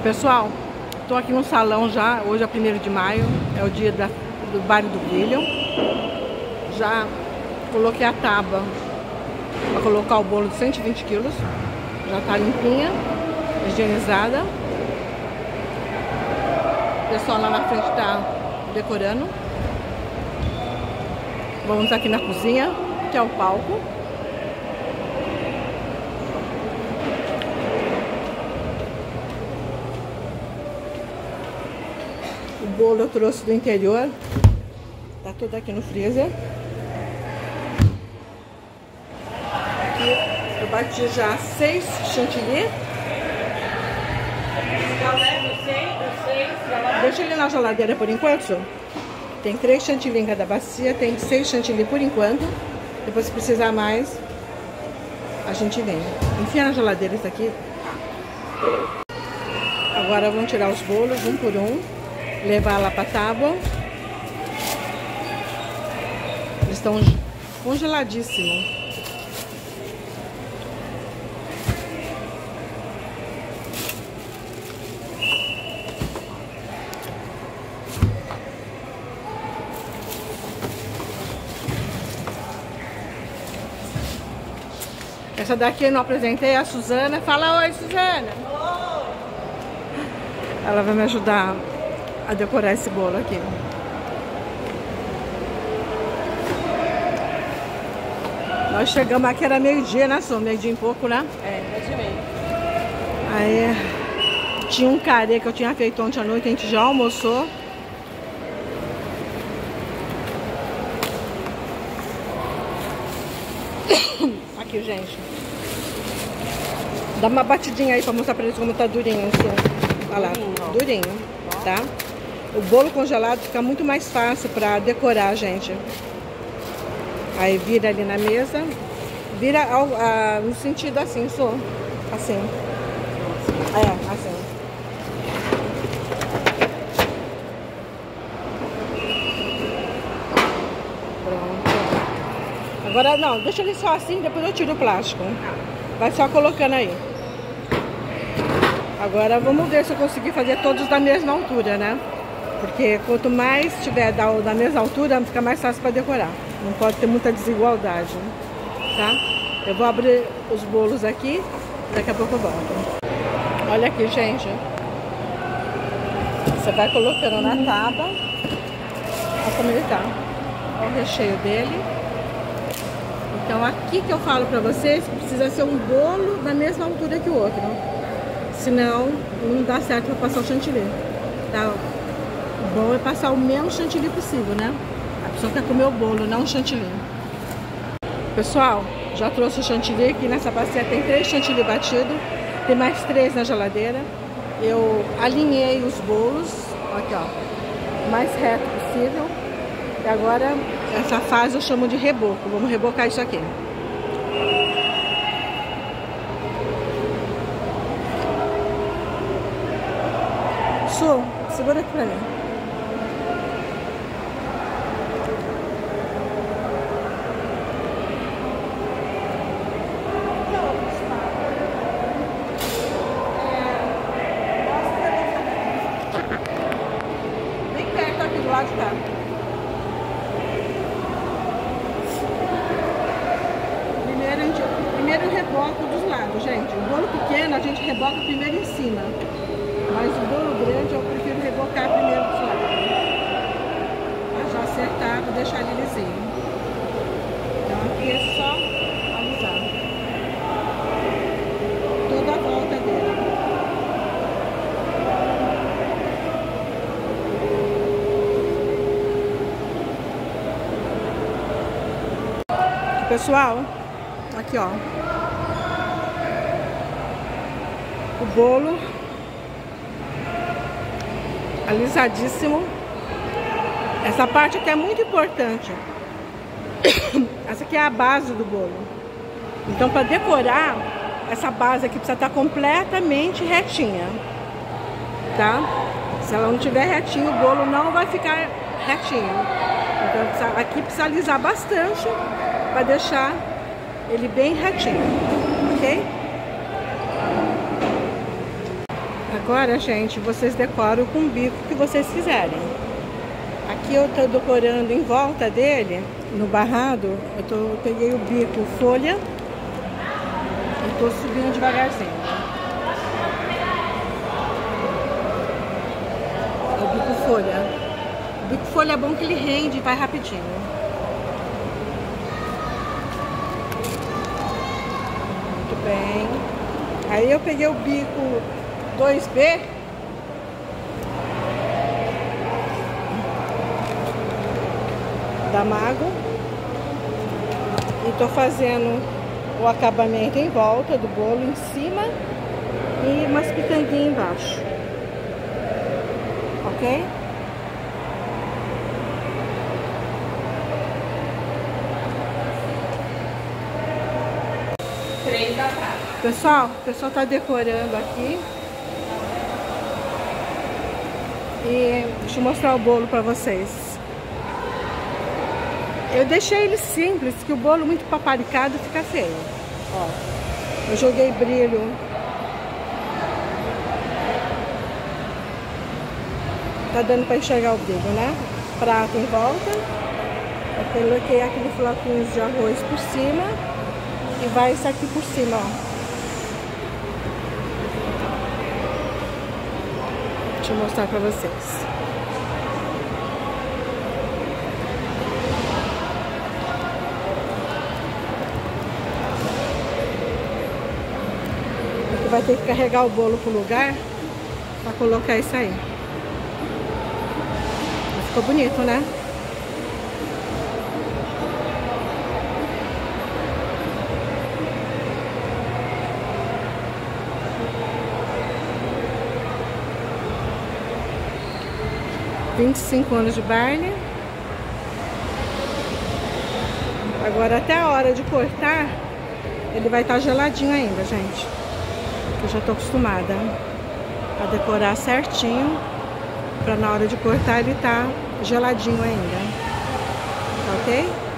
Pessoal, tô aqui no salão já. Hoje é 1º de maio, é o dia do baile do William. Já coloquei a tábua para colocar o bolo de 120 quilos. Já tá limpinha, higienizada. O pessoal lá na frente tá decorando. Vamos aqui na cozinha, que é o palco. O bolo eu trouxe do interior. Tá tudo aqui no freezer. Aqui eu bati já 6 chantilly. Deixa ele na geladeira por enquanto. Tem 3 chantilly em cada bacia. Tem 6 chantilly por enquanto. Depois, se precisar mais, a gente vem. Enfia na geladeira isso aqui. Agora vamos tirar os bolos um por um. Levar lá para a tábua. Eles estão congeladíssimos. Essa daqui eu não apresentei, a Suzana. Fala oi, Suzana. Oi. Ela vai me ajudar a decorar esse bolo aqui. Nós chegamos aqui, era meio-dia, né, Sô? Meio-dia em pouco, né? É, 10h30. Aí tinha um carê que eu tinha feito ontem à noite, a gente já almoçou. Aqui, gente. Dá uma batidinha aí pra mostrar pra eles como tá durinho, assim. Olha lá, durinho, tá? O bolo congelado fica muito mais fácil pra decorar, gente. Aí vira ali na mesa. Vira no sentido assim, só. Assim. É, assim. Pronto. Agora não, deixa ele só assim, depois eu tiro o plástico. Vai só colocando aí. Agora vamos ver se eu conseguir fazer todos da mesma altura, né? Porque quanto mais tiver da mesma altura, fica mais fácil para decorar. Não pode ter muita desigualdade, tá? Eu vou abrir os bolos aqui, daqui a pouco eu volto. Olha aqui, gente. Você vai colocando na tábua. Olha como ele tá. Olha o recheio dele. Então aqui que eu falo pra vocês que precisa ser um bolo da mesma altura que o outro. Senão não dá certo pra passar o chantilly. Tá? O bom é passar o menos chantilly possível, né? A pessoa quer comer o bolo, não o chantilly. Pessoal, já trouxe o chantilly aqui nessa bacia. Tem 3 chantilly batidos. Tem mais 3 na geladeira. Eu alinhei os bolos. Aqui, ó. O mais reto possível. E agora, essa fase eu chamo de reboco. Vamos rebocar isso aqui. Su, segura aqui pra mim. Bem perto aqui do lado de cá. Primeiro reboco dos lados, gente. O bolo pequeno a gente reboca primeiro em cima. Mas o bolo grande eu prefiro rebocar primeiro dos lados. Pra já acertar, pra deixar ele lisinho. Então aqui é só alisar. Toda a volta dele. Pessoal, aqui ó. O bolo alisadíssimo. Essa parte aqui é muito importante. Essa aqui é a base do bolo. Então, para decorar, essa base aqui precisa estar completamente retinha, tá? Se ela não tiver retinho, o bolo não vai ficar retinho. Então, aqui precisa alisar bastante para deixar ele bem retinho, ok? Agora, gente, vocês decoram com o bico que vocês quiserem. Aqui eu tô decorando em volta dele, no barrado, eu peguei o bico folha e tô subindo devagarzinho. É o bico folha. O bico folha é bom que ele rende e vai rapidinho. Muito bem. Aí eu peguei o bico 2B. Da Mago. E tô fazendo o acabamento em volta do bolo, em cima, e umas pitanguinhas embaixo. Ok? Pessoal, o pessoal tá decorando aqui. E deixa eu mostrar o bolo pra vocês. Eu deixei ele simples, que o bolo muito paparicado fica feio. Ó, eu joguei brilho. Tá dando pra enxergar o brilho, né? Prato em volta. Eu coloquei aquele floquinho de arroz por cima. E vai isso aqui por cima, ó. Deixa eu mostrar pra vocês. Aqui vai ter que carregar o bolo pro lugar pra colocar isso aí. Ficou bonito, né? $25 anos de Barney. Agora até a hora de cortar, ele vai estar geladinho ainda, gente. Eu já tô acostumada a decorar certinho, pra na hora de cortar ele tá geladinho ainda. Tá ok?